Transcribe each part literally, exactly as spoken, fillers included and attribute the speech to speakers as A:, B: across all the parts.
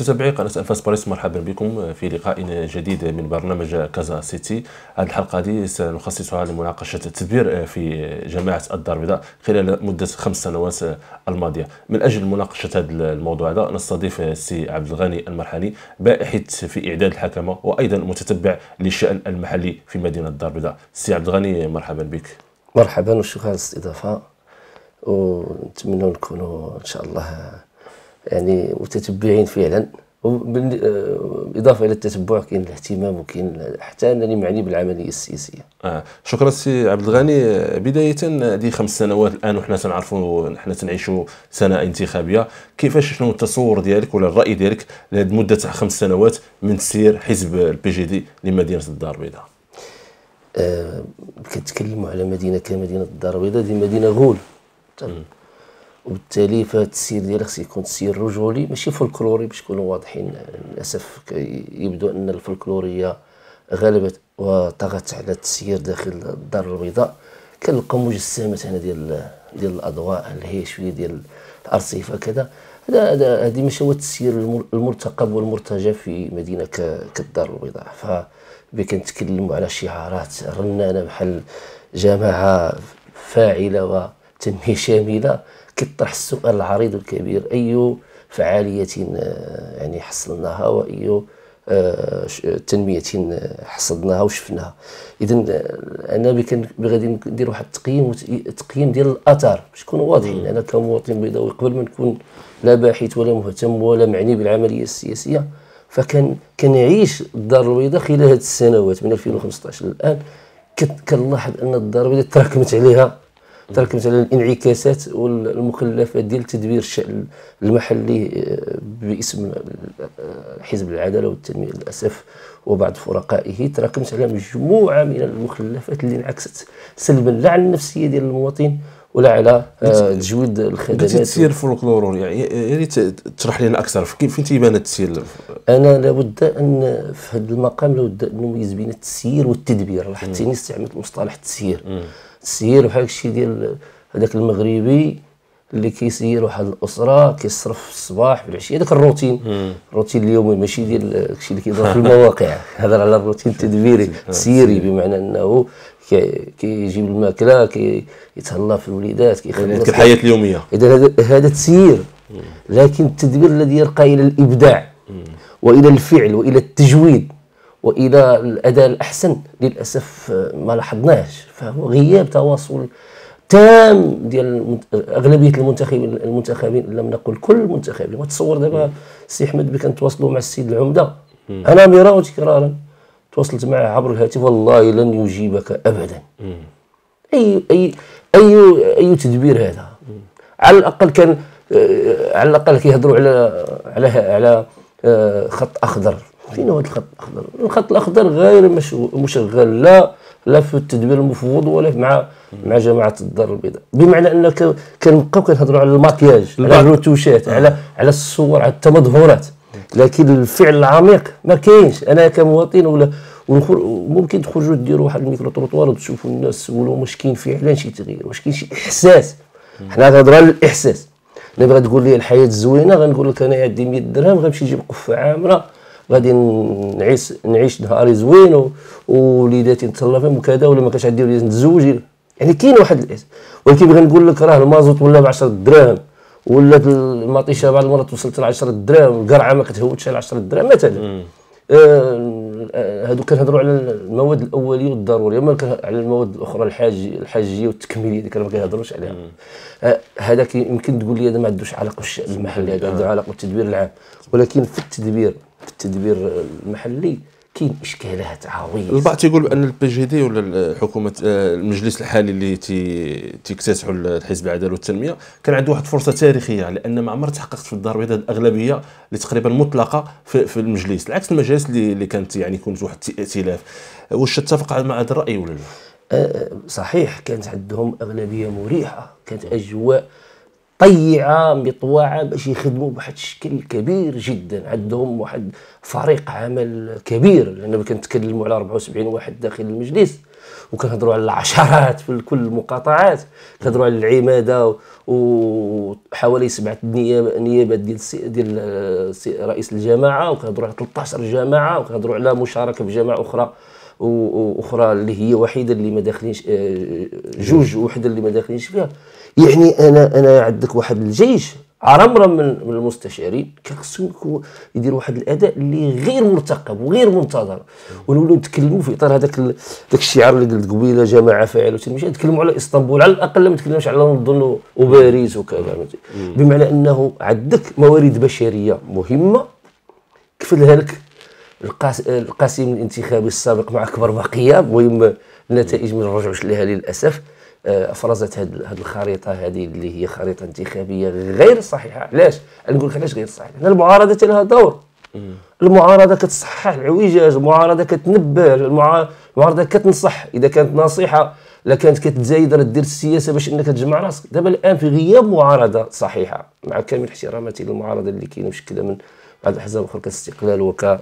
A: متتبعي قناة أنفاس باريس، مرحبا بكم في لقاء جديد من برنامج كازا سيتي. هذه الحلقة دي سنخصصها لمناقشة التدبير في جماعة الدار البيضاء خلال مدة خمس سنوات الماضية. من أجل مناقشة هذا الموضوع هذا نستضيف السي عبد الغني المرحاني، باحث في إعداد الحكمة وأيضا متتبع للشأن المحلي في مدينة الدار البيضاء. سي عبد الغني، مرحبا بك.
B: مرحبا وشكرا على الاستضافة، ونتمنى نكونوا ان شاء الله يعني متتبعين فعلا. بالإضافة إلى التتبع كاين الاهتمام وكاين حتى أنني معني بالعملية السياسية.
A: آه. شكرا سي عبد الغني. بداية هذه خمس سنوات الآن وحنا تنعرفوا نحن تنعيشوا سنة انتخابية، كيفاش شنو التصور ديالك ولا الرأي ديالك لهذه مدة خمس سنوات من تسيير حزب البي جي دي لمدينة الدار البيضاء؟
B: آه كنتكلموا على مدينة كمدينة الدار البيضاء، دي مدينة غول، وبالتالي فهاد التسيير ديالها خص يكون تسيير رجولي ماشي فولكلوري باش نكونوا واضحين. للاسف يبدو ان الفولكلوريه غلبت وطغت على التسيير داخل الدار البيضاء. كنلقاو مجسمات هنا ديال ديال الاضواء اللي هي شويه ديال الارصفه كذا. هذا هذه ماشي هو التسيير المرتقب والمرتجى في مدينه كالدار البيضاء. فكنتكلموا على شعارات رنانه بحال جماعه فاعله وتنميه شامله. كيطرح السؤال العريض والكبير: أي فعالية يعني حصلناها وأي تنمية حصدناها وشفناها؟ إذن أنا غادي ندير واحد التقييم تقييم ديال الأثر باش نكونوا واضحين. أنا كمواطن بيضاوي قبل ما نكون لا باحث ولا مهتم ولا معني بالعملية السياسية، فكان كنعيش الدار البيضاء خلال هذه السنوات من ألفين وخمسطاش للآن. كنلاحظ أن الدار البيضاء تراكمت عليها تركمت على الانعكاسات والمخلفات ديال تدبير الشأن المحلي باسم حزب العداله والتنميه للاسف وبعض فرقائه. تراكمت على مجموعه من المخلفات اللي انعكست سلبا لا على النفسيه ديال المواطن ولا على تجويد الخدمات.
A: تسيير فولكلور، يعني يا ريت تشرح لنا اكثر كيف فين تيبان التسيير.
B: انا لابد ان في هذا المقام لابد ان نميز بين التسيير والتدبير. لاحظتني استعملت مصطلح التسيير. التسيير بحال الشيء ديال هذاك المغربي اللي كيسير واحد الاسره كيصرف في الصباح في العشيه، هذاك الروتين الروتين اليومي ماشي ديال داكشي اللي كيدور في المواقع. هضر على الروتين التدبيري التسييري، بمعنى انه كيجيب الماكله كيتهلا في الوليدات كيخلص
A: الحياه اليوميه.
B: اذا هذا تسيير. لكن التدبير الذي يرقى الى الابداع والى الفعل والى التجويد والى الاداء الاحسن للاسف ما لاحظناهش. فهو غياب تواصل تام ديال اغلبيه المنتخبين المنتخبين ان لم نقل كل المنتخبين. وتصور دابا السي احمد بك نتواصلوا مع السيد العمده، انا مرارا وتكرارا تواصلت معه عبر الهاتف، والله لن يجيبك ابدا. اي اي اي اي تدبير هذا؟ على الاقل كان على الاقل كيهضروا على على على خط اخضر. فين هو الخط الاخضر؟ الخط الاخضر غير مشغل لا لا في التدبير المفوض ولا مع مع جماعه الدار البيضاء. بمعنى ان كنبقاو كنهضروا على الماكياج، على الروتوشات، على على الصور، على التمظهرات، لكن الفعل العميق ما كاينش. انا كمواطن ولا ممكن تخرجوا ديروا واحد الميكرو تروطوار وتشوفوا الناس تسولوا واش كاين فعلا شي تغيير، واش كاين شي احساس. حنا كنهضروا على الاحساس. انا بغيت تقول لي الحياه زوينه غنقول لك انا عندي مية درهم غنمشي نجيب قفه عامره غادي نعيش نعيش نهاري زوين ووليداتي نتهلا فيهم وكذا، ولا ما كانش عندي وليدات نتزوج. يعني كاين واحد الاحساس. ولكن بغي نقول لك راه المازوت ولا ب عشرة دراهم، ولا المطيشه بعض المرات وصلت ل عشرة دراهم، القرعه ما كتهوتش على عشرة دراهم مثلا. آه هادو كنهضروا على المواد الاوليه والضروريه، اما على المواد الاخرى الحاج الحاجيه والتكميليه ديك ما كيهضروش عليها. آه هذا يمكن تقول لي هذا ما عندوش علاقه بالشأن المحلي، هذا عنده علاقه بالتدبير العام. ولكن في التدبير في التدبير المحلي كاين اشكالات عويصه.
A: البعض تيقول بان البي جي دي ولا الحكومه المجلس الحالي اللي تيكتسحوا الحزب العداله والتنميه كان عنده واحد الفرصه تاريخيه، لان ما عمر تحققت في الدار البيضاء الاغلبيه اللي تقريبا مطلقه في, في المجلس، العكس المجالس اللي, اللي كانت يعني كنت واحد الائتلاف. واش تتفق مع هذا الراي ولا لا؟
B: أه صحيح، كانت عندهم اغلبيه مريحه، كانت اجواء طيعه مطوعه باش يخدموا بواحد الشكل كبير جدا. عندهم واحد فريق عمل كبير، لان كنتكلموا على أربعة وسبعين واحد داخل المجلس، وكنهضروا على العشرات في كل المقاطعات، كنهضروا على العماده وحوالي سبعه نيابات نيابات ديال ديال رئيس الجماعه، وكنهضروا على ثلاثة عشر جماعه، وكنهضروا على مشاركه في جماعه اخرى واخرى اللي هي وحيده اللي ما داخلينش، جوج وحده اللي ما داخلينش فيها. يعني انا انا عندك واحد الجيش عرمرم من من المستشارين كيخصهم يديروا واحد الاداء اللي غير مرتقب وغير منتظر، ونولوا نتكلموا في اطار هذاك داك الشعار اللي قلت قبيله جماعه فاعل وتنميه، نتكلموا على اسطنبول على الاقل، ما نتكلموش على لندن وباريس وكذا، بمعنى انه عندك موارد بشريه مهمه كفلها لك القاسم الانتخابي السابق مع اكبر بقيه. المهم النتائج ما نرجعوش لها للاسف، افرزت هذه الخريطه هذه اللي هي خريطه انتخابيه غير صحيحه. علاش؟ نقول لك علاش غير صحيحه؟ لان المعارضه لها دور، المعارضه كتصحح العويجاج، المعارضه كتنبه، المعارضه كتنصح اذا كانت ناصحه، لا كانت كتزايد راه دير السياسه باش انك تجمع راسك. دابا الان في غياب معارضه صحيحه، مع كامل احتراماتي للمعارضه اللي كاينه مشكله من بعض الاحزاب الاخرى كاستقلال وك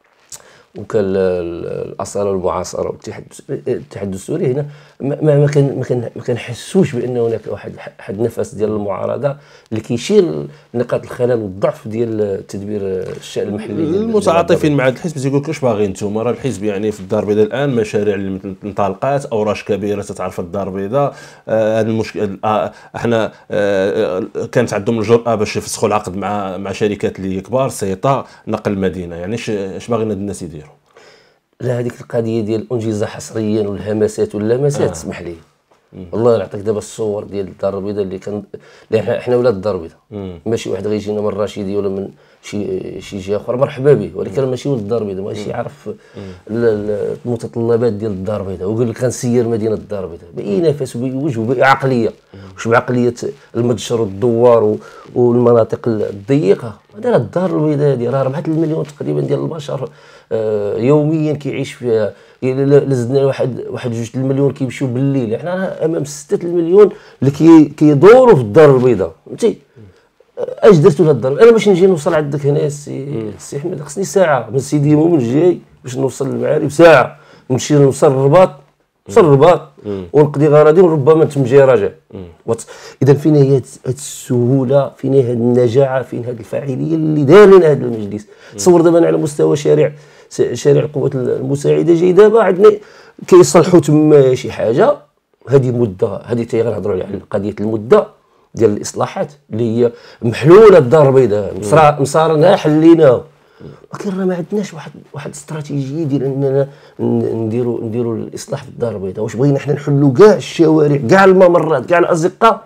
B: وكالاصاله والمعاصره والاتحاد الاتحاد السوري، هنا ما ما كان ما كنحسوش بان هناك واحد واحد نفس ديال المعارضه اللي كيشير لنقاط الخلل والضعف ديال تدبير الشأن المحلي.
A: المتعاطفين مع الحزب تيقول لك واش باغيين نتوما؟ راه الحزب يعني في الدار البيضاء الان مشاريع اللي انطلقات، اوراش كبيره تتعرف الدار البيضاء. هذا آه المشكل آه احنا آه كانت عندهم الجرأه باش يفسخوا العقد مع مع شركات اللي كبار، سيطا، نقل المدينه. يعني اش باغيين هاد الناس يديروا؟ لا
B: هذيك القضيه ديال الانجزه حصريا والهمسات واللمسات، اسمح لي والله نعطيك دابا الصور ديال الدار البيضاء اللي كان، حنا ولاد الدار البيضاء، ماشي واحد غيجينا من الرشيديه ولا من شي شي جهه اخرى، مرحبا به، ولكن ماشي ولد الدار البيضاء، ماشي يعرف المتطلبات ديال الدار البيضاء، ويقول لك غنسير مدينه الدار البيضاء باي نفس وباي وجه وباي عقليه، واش بعقليه المدشر والدوار والمناطق الضيقه. هذا الدار البيضاء هذه راه أربعة المليون تقريبا ديال البشر يوميا كيعيش فيها، لزدنا واحد واحد جوج المليون كيمشيو بالليل، حنا امام ستة المليون اللي كي كيدوروا في الدار البيضاء. فهمتي اش درتوا لهاد الدار؟ انا باش نجي نوصل عندك هنا السي السي احمد خصني ساعه من سيدي مومن جاي باش نوصل للمعارف، ساعه نمشي نوصل الرباط، نوصل الرباط ونقضي غراضي وربما تمجي راجع. اذا فين هي هاد السهوله، فين هي هاد النجاعه، فين هاد الفاعليه اللي دار لنا هذا المجلس؟ تصور دابا على مستوى شارع شارع القوات المساعده جاي دابا عندنا كيصلحوا تما شي حاجه، هذه مده، هذه تي غنهضروا على قضيه المده ديال الاصلاحات اللي هي محلوله الدار البيضاء، مصارناها حليناها، ولكن راه ما عندناش واحد واحد استراتيجيه ديال اننا نديروا نديروا الاصلاح في الدار البيضاء. واش بغينا حنا نحلوا كاع الشوارع، كاع الممرات، كاع الازقه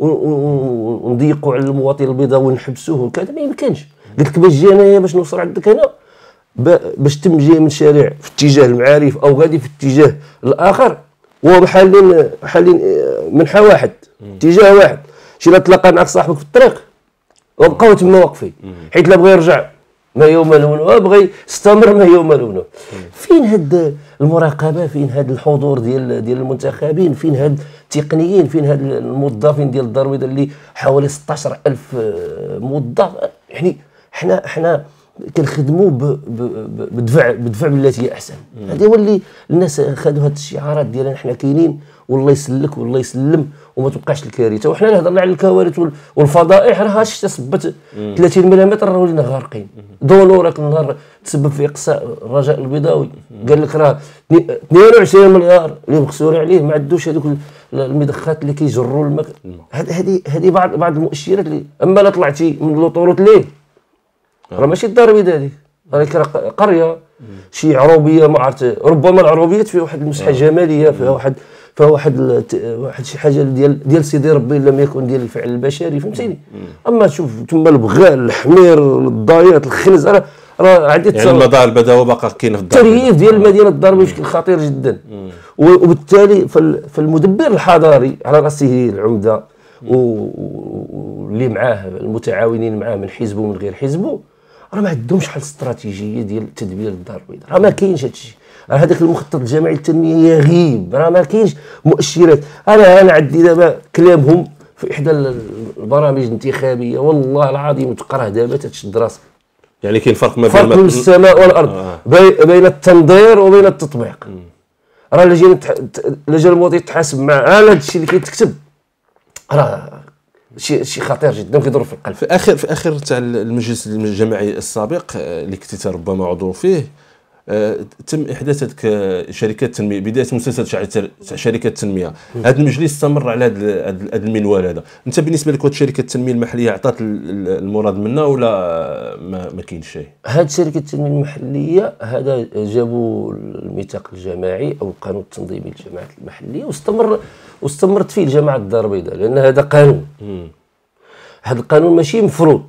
B: ونضيقوا على المواطن البيضاوي ونحبسوه وكذا؟ ما يمكنش. قلت لك باش جي انايا باش نوصل عندك هنا، باش تم جاي من شارع في اتجاه المعارف او غادي في اتجاه الاخر، وهو حالين حالين منحى واحد، اتجاه واحد، شي لا تلاقى معك صاحبك في الطريق وبقاو تما واقفين، حيت لا بغى يرجع ما يوم لونه، بغى يستمر ما يوم لونه. فين هاد المراقبه؟ فين هاد الحضور ديال ديال المنتخبين؟ فين هاد التقنيين؟ فين هاد الموظفين ديال الدار البيضاء اللي حوالي ستة عشر ألف موظف؟ يعني حنا حنا كنخدموا بدفع بدفع بالتي هي احسن. هذا هو اللي الناس خدوا هاد الشعارات ديالنا حنا كاينين والله يسلك والله يسلم وما تبقاش الكارثه. وحنا هضرنا على الكوارث والفضائح، راه هادشي تثبت ثلاثين مليمتر راه ولينا غارقين. دونو راك النهار تسبب في اقصاء الرجاء البيضاوي، قال لك راه اثنين وعشرين مليار اللي مخسور عليه، ما عندوش هذوك المضخات اللي كيجروا الماء. هذه هذه بعض بعض المؤشرات اللي اما لا طلعتي من لوطوروت ليه راه ماشي الدار البيضاء هذيك، هذيك راه قريه شي عروبيه، ما عرفت، ربما العروبيات فيها واحد المسحه جماليه، فيها واحد فيها واحد واحد شي حاجه ديال ديال سيدي ربي لم يكن ديال الفعل البشري، فهمتيني؟ اما تشوف تما البغال، الحمير، الضايات، الخنز، راه راه عندي
A: يعني المظاهر البدوي باقا كاين في الدار،
B: الترييف ديال مدينه الدار بشكل خطير جدا. وبالتالي فالمدبر الحضاري على راسه العمده واللي معاه المتعاونين معاه من حزبه ومن غير حزبه، راه ما عندهمش حل استراتيجيه ديال تدبير الدار البيضاء، راه ما كاينش هادشي. راه هذاك المخطط الجماعي للتنميه يغيب، راه ما كاينش مؤشرات. انا انا عندي دابا كلامهم في احدى البرامج الانتخابيه، والله العظيم تقراه دابا تتشد راسك.
A: يعني كاين فرق ما
B: بين فرق بين السماء والارض، آه. بين التنظير وبين التطبيق. راه الا جينا الا جا المواطن يتحاسب مع على هذا الشيء اللي كيتكتب راه شيء شيء خطير جدا وكيضر في القلب.
A: في اخر في اخر تاع المجلس الجماعي السابق اللي كنت ربما عضو فيه، تم احداث هذيك شركات التنميه، بدايه مسلسل تاع شركات التنميه. هذا المجلس استمر على هذا هذا المنوال هذا. انت بالنسبه لك شركه التنميه المحليه عطات المراد منها ولا ما, ما كاينش شيء؟
B: هذه شركه التنميه المحليه هذا جابوا الميثاق الجماعي او القانون التنظيمي للجماعات المحليه واستمر واستمرت فيه الجماعه الدار البيضاء، لان هذا قانون. هذا القانون ماشي مفروض.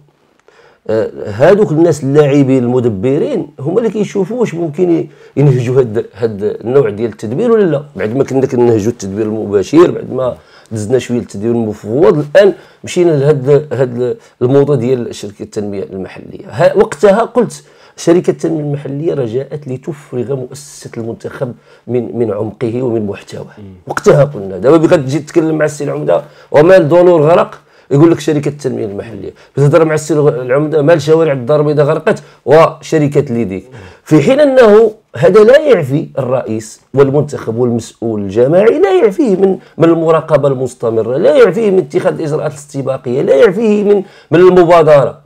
B: هادوك الناس اللاعبين المدبرين هما اللي كيشوفوا واش ممكن ينهجوا هاد هاد النوع ديال التدبير ولا لا. بعد ما كنا كنهجوا التدبير المباشر، بعد ما دزنا شويه التدبير المفوض، الان مشينا لهاد هاد الموضوع ديال شركه التنميه المحليه. وقتها قلت شركه التنميه المحليه راه جاءت لتفرغ مؤسسه المنتخب من من عمقه ومن محتواه. وقتها قلنا. دابا بغا تجي تتكلم مع السي العمده ومال دونور غرق يقول لك شركه التنميه المحليه، بتهضر مع السي العمده مال شوارع الدار البيضاء غرقت وشركه ليديك، في حين انه هذا لا يعفي الرئيس والمنتخب والمسؤول الجماعي، لا يعفيه من من المراقبه المستمره، لا يعفيه من اتخاذ الاجراءات الاستباقيه، لا يعفيه من من المبادره.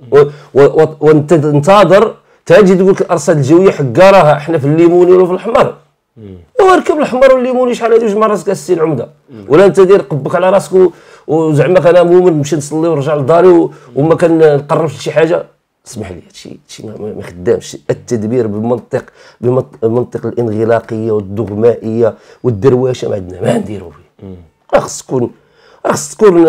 B: وانت تنتظر تجي تقول لك الارصاد الجويه حكا راها احنا في الليموني ولا في الحمر. وركب الحمر والليموني شحال هادي جوج مرات راسك السي العمده، ولا انت دير قبك على راسك وزعما انا مؤمن نمشي نصلي ونرجع لداري وما كنقربش لشي حاجه. اسمح لي هادشي هادشي ما خدامش. التدبير بمنطق بمنطق الانغلاقيه والدغمائيه والدروشه ما عندنا ما نديرو فيه. راه خص تكون راه خص تكون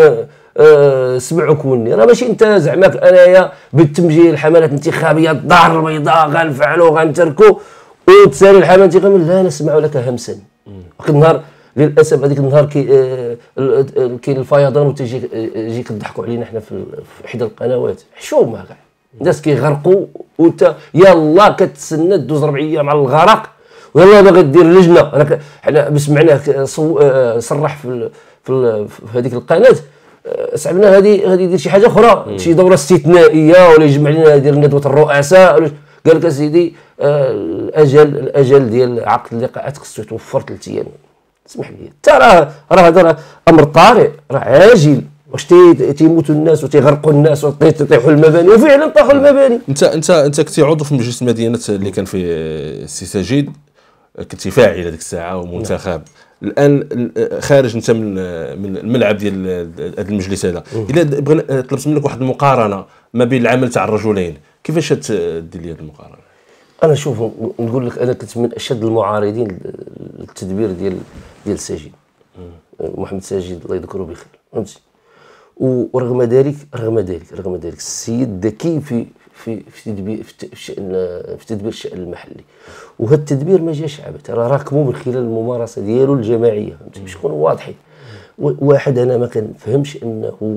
B: أه سمع وكوني. راه ماشي انت زعما انايا بالتمجيد الحملات الانتخابيه الدار البيضاء غنفعلوا غنتركوا وتسالي الحمله الانتخابيه لا نسمع لك همسا. واحد النهار للاسف هذيك النهار كي آه كاين الفيضان وتجي يجي كضحكوا علينا حنا في احدى القنوات حشومه كاع الناس كيغرقوا وانت يلاه كتسنى دوز ربع ايام على الغرق ويلاه باغي دير لجنه. انا حنا سمعناه صرح في في هذيك القناه صعبنا هذه هذه يدير شي حاجه اخرى، شي دوره استثنائيه ولا يجمع لنا يدير ندوه الرؤساء. قال لك اسيدي آه الاجل الاجل ديال عقد اللقاءات خصو يتوفر ثلاث ايام. اسمح لي ترى راه راه هذا امر طارئ راه عاجل. واش تيموتوا الناس وتيغرقوا الناس وتيطيحوا المباني وفعلا طاحوا المباني.
A: انت انت انت كنتي عضو في مجلس المدينه اللي كان فيه السي سجيد، كنتي فاعل هذيك الساعه ومنتخب. الان خارج انت من من الملعب ديال هذا المجلس هذا، الا بغينا طلبت منك واحد المقارنه ما بين العمل تاع الرجلين، كيفاش تدير لي هذه المقارنه؟
B: انا شوف نقول لك انا كنت من اشد المعارضين للتدبير ديال ديال ساجد محمد ساجد الله يذكره بخير، فهمتي. ورغم ذلك رغم ذلك رغم ذلك السيد ذكي في في في تدبير في شأن في تدبير الشأن المحلي. وهذا التدبير ما جاش عبث، راه راكمو من خلال الممارسه ديالو الجماعيه، فهمتي، باش نكونوا واضحين. واحد انا ما كنفهمش انه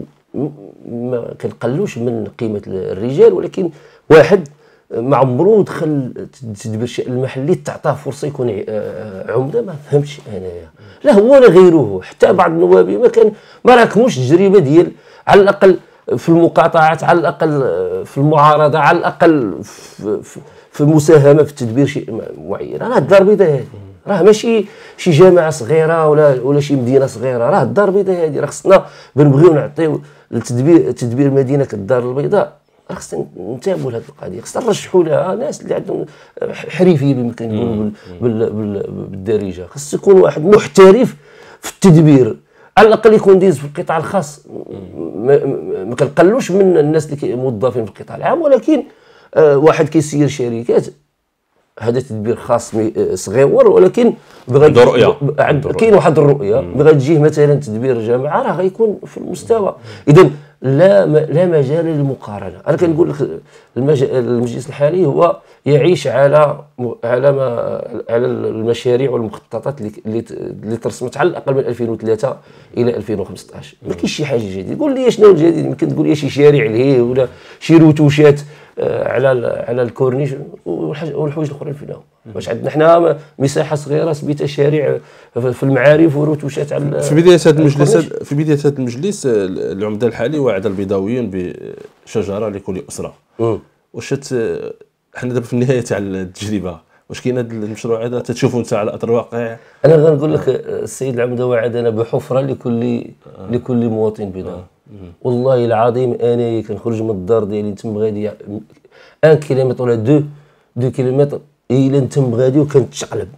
B: ما كنقلوش من قيمه الرجال، ولكن واحد ما عمرو دخل تدبير الشأن المحلي تعطاه فرصه يكون عمده، ما فهمتش انايا لا هو ولا غيره. حتى بعض النواب ما كان ما راكموش التجربه ديال على الاقل في المقاطعات، على الاقل في المعارضه، على الاقل في, في, في المساهمه في تدبير شيء معين. راه الدار البيضاء هذه راه ماشي شي جامعه صغيره ولا ولا شي مدينه صغيره، راه الدار البيضاء هذه راه خصنا بنبغيو نعطيو لتدبير تدبير مدينه الدار البيضاء، راه خصنا ننتبهوا لهذه القضيه، خصنا نرشحوا لها ناس اللي عندهم حرفيه بما كنقولوا بالدارجه. خص يكون واحد محترف في التدبير، على الاقل يكون دايز في القطاع الخاص. ما, ما كنقلوش من الناس اللي موظفين في القطاع العام، ولكن آه واحد كيسير شركات هذا تدبير خاص صغيور، ولكن
A: بغى رؤيه
B: كاين واحد الرؤيه بغى تجيه مثلا تدبير جامعه راه غيكون في المستوى. اذا لا لا مجال للمقارنه. انا كنقول لك المجلس الحالي هو يعيش على على ما على المشاريع والمخططات اللي اللي ترسمت على الاقل من ألفين وثلاثة الى ألفين وخمسطاش. ما كاينش شي حاجه جديده. قول لي شنو الجديد؟ يمكن تقول لي شي شارع لهيه ولا شي روتوشات على على الكورنيش والحوايج الاخرين فين هما. واش عندنا حنا مساحه صغيره سميتها شارع في المعارف وروتوشات على
A: في بدايه هذا المجلس في بدايه هذا المجلس العمده الحالي وعد البيضاويين بشجره لكل اسره. واش حنا دابا في النهايه تاع التجربه واش كاين هذا المشروع هذا تتشوفوا انت على ارض الواقع؟
B: انا غنقول لك السيد العمده وعدنا بحفره لكل لكل مواطن بيضاوي. والله العظيم انا كنخرج من الدار ديالي نتم غادي واحد كيلومتر ولا دو دو كيلومتر الى نتم غادي وكنتشقلب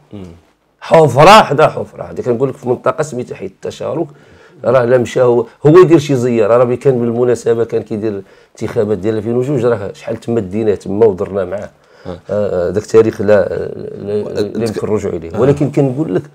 B: حفره حدا حفره. هذه كنقول لك في منطقه سميتها حي التشارك، راه لا مشى هو هو يدير شي زياره. راه كان بالمناسبه كان كيدير الانتخابات ديال ألفين وجوج، راه شحال تما دينا تما ودرنا معاه آه ذاك التاريخ لا لا يمكن الرجوع اليه. ولكن كنقول لك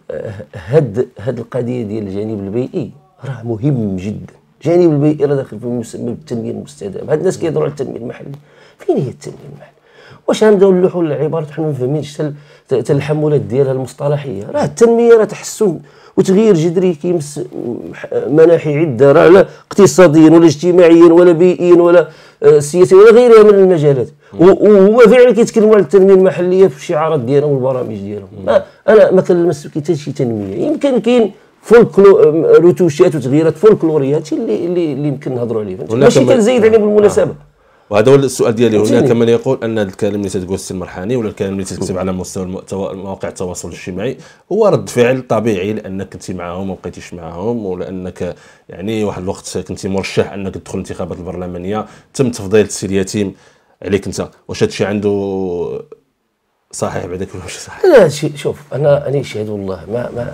B: هاد هاد القضيه ديال الجانب البيئي راه مهم جدا. الجانب البيئي راه داخل في المسمى بالتنميه المستدامه. هاد الناس كيهضروا على التنميه المحليه، فين هي التنميه المحليه؟ واش غنبداو نلوحوا العبارات حنا ما فاهمينش حتى الحمولات ديالها المصطلحيه؟ راه التنميه راه تحسن وتغيير جذري كيمس مناحي عده، راه لا اقتصاديا ولا اجتماعيا ولا بيئيا ولا سياسيا ولا غيرها من المجالات. وهو فعلا كيتكلموا على التنميه المحليه في الشعارات ديالهم والبرامج ديالهم. انا ما كنلمس حتى شي تنميه. يمكن كاين فولكلو روتوشات وتغييرات فولكلوريه هادشي اللي اللي اللي يمكن نهضروا عليه، ماشي كنزيد عليه بالمناسبه.
A: وهذا هو السؤال ديالي. هناك من يقول ان الكلام اللي تتقول السي المرحاني ولا الكلام اللي تكتب على مستوى مواقع التواصل الاجتماعي هو رد فعل طبيعي لانك كنتي معاهم وما بقيتيش معاهم، ولانك يعني واحد الوقت كنتي مرشح انك تدخل الانتخابات البرلمانيه، تم تفضيل السي اليتيم عليك انت. واش هذا الشيء عنده صحيح بعدك ولا ماشي صحيح؟
B: لا هادشي شوف انا انا شهد والله ما ما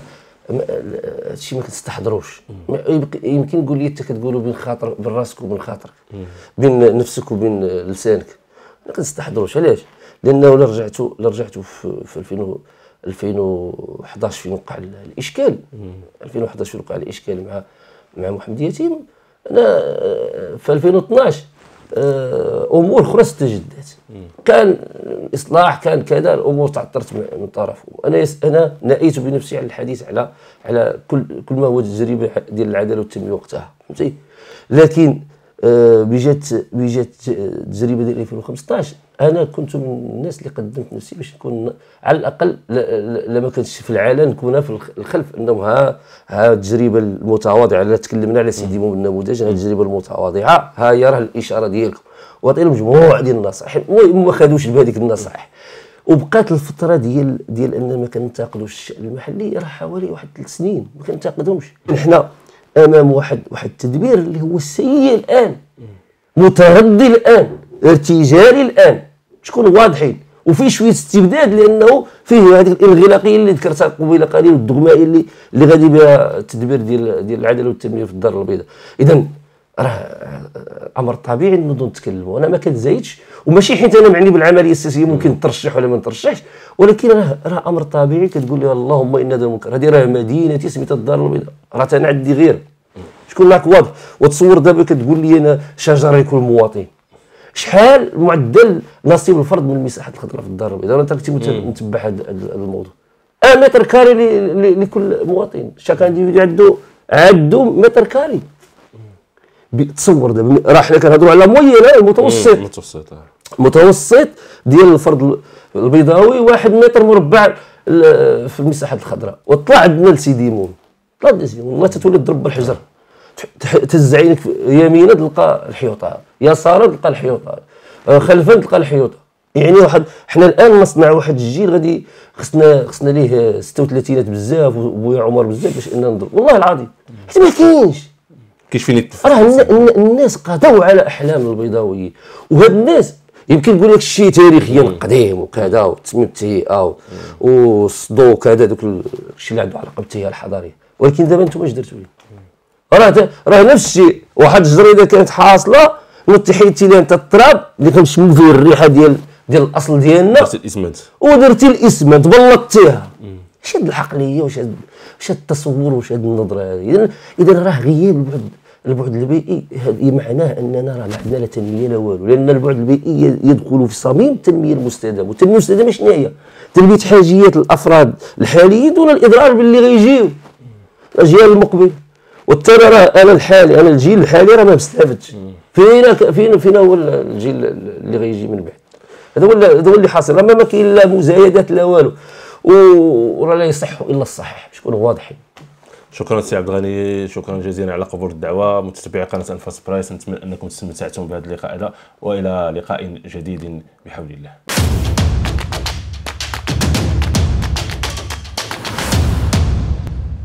B: هادشي ما كتستحضروش. يمكن نقول لي انت كتقولوا بين خاطر بين راسك وبين خاطرك، بين نفسك وبين لسانك، ما كتستحضروش. علاش؟ لانه الا رجعتوا الا رجعتوا في ألفين وحداش فين وقع الاشكال، ألفين وحداش فين وقع الاشكال مع مع محمد يتيم، انا في ألفين واثناش امور اخرى استجدت. كان الاصلاح كان كذا، الامور تعثرت من طرفه. انا انا نأيت بنفسي على الحديث على على كل كل ما هو تجربه ديال العداله والتنميه وقتها، فهمتي. لكن آه بجات بجات التجربه ديال ألفين وخمسطاش انا كنت من الناس اللي قدمت نفسي باش نكون على الاقل لما كنتش في العلن نكون في الخلف، انهم ها ها التجربه المتواضعه اللي تكلمنا على سيدي مو النموذج، ها التجربه المتواضعه ها هي راه الاشاره ديالكم، وعطينا مجموعه ديال النصائح. المهم ما خدوش بهذيك النصائح، وبقات الفتره ديال ديال ان ما كننتقدوا الشأن المحلي راه حوالي واحد ثلاث سنين ما كننتقدهمش. حنا امام واحد واحد التدبير اللي هو سيء الان، متردي الان، ارتجالي الان، شكون واضحين وفي شويه استبداد، لانه فيه هذيك الانغلاقيه اللي ذكرتها قبيله قليل والدغمائيه اللي اللي غادي بها التدبير ديال ديال العداله والتنميه في الدار البيضاء. اذا راه امر طبيعي نوضوا نتكلموا. انا ما كنزايدش، وماشي حيت انا معني بالعمليه السياسيه ممكن ترشح ولا ما نترشحش، ولكن راه راه امر طبيعي. كتقول لي اللهم ان هذا المنكر، هذه راه مدينتي سميتها الدار البيضاء، راه انا عندي غير شكون معك واضح. وتصور دابا كتقول لي انا شجره يكون مواطن، شحال معدل نصيب الفرد من المساحه الخضراء في الدار البيضاء؟ انت كنتي متبع هذا الموضوع. أه متر كاري لكل مواطن، شاك انديفيدو عنده عنده متر كاري. تصور دابا راه حنا كنهضروا على موين المتوسط
A: متوسط
B: متوسط ديال الفرد البيضاوي واحد متر مربع في المساحه الخضراء. وطلع عندنا لسيدي موم، طلع عندنا سيدي موم والله تتولي تضرب بالحجر، تهز عينك يمينا تلقى الحيوطه، يسارا تلقى الحيوطه، خلفا تلقى الحيوطه. يعني واحد حنا الان نصنع واحد الجيل غادي خصنا خصنا ليه ستة وثلاثين بزاف وبويا عمر بزاف باش اننا نضرب. والله العظيم حيت ما كاينش
A: كاينش فين يتنفس.
B: راه الناس قضاو على احلام البيضاويين، وهاد الناس يمكن نقول لك شي تاريخيا قديم وكذا وتسميم التهيئه وصدو كذا دوك الشيء اللي عنده علاقه بالتهيئه الحضاريه. ولكن دابا انتم اش درتوا لي؟ راه راه نفس الشيء. واحد الجريده كانت حاصله نوضتي حيدتي لها انت التراب اللي كنشمو فيه الريحه ديال ديال الاصل ديالنا،
A: درتي الاسمنت
B: ودرتي الاسمنت بلطتيها. واش هاد العقليه، واش هاد واش هاد التصور، واش هاد النظره هذه؟ اذا اذا راه غياب البعد البعد البيئي هذا معناه اننا راه ما عندنا لا تنميه لا والو، لان البعد البيئي يدخل في صميم التنميه المستدامه. والتنميه المستدامه شنو هي؟ تلبيه حاجيات الافراد الحاليين دون الاضرار باللي غيجيو الاجيال المقبله. والترى راه انا الحالي انا الجيل الحالي راه ما مستافدش. فينا فينا فينا هو الجيل اللي غيجي من بعد. هذا هو هذا هو اللي حاصل. راه ما كاين لا مزايدات لا والو، وراه لا يصح الا الصحيح باش نكونوا واضحين.
A: شكرا سي عبد الغني، شكرا جزيلا على قبول الدعوه. متتبعي قناه انفاس برايس، نتمنى انكم استمتعتم بهذا اللقاء هذا، والى لقاء جديد بحول الله.